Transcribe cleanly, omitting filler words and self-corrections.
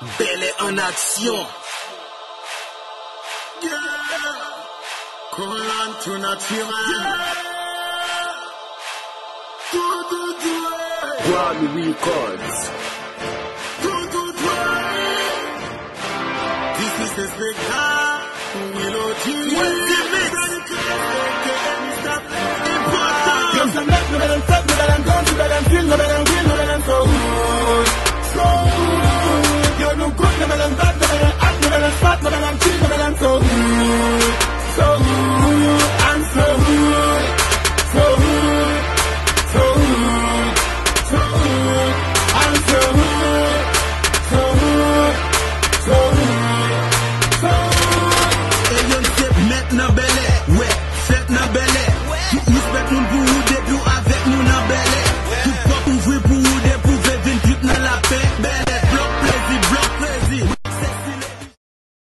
Belle en action. Collant to naturel. One Records. This is the spectacle. Willow T. What's the mix? Important.